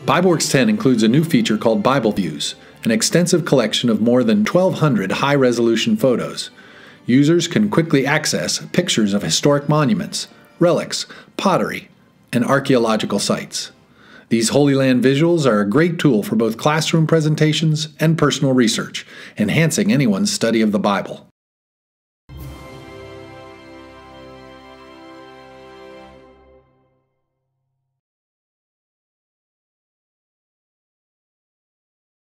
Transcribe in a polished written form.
BibleWorks 10 includes a new feature called BibleViews, an extensive collection of more than 1,200 high-resolution photos. Users can quickly access pictures of historic monuments, relics, pottery, and archaeological sites. These Holy Land visuals are a great tool for both classroom presentations and personal research, enhancing anyone's study of the Bible.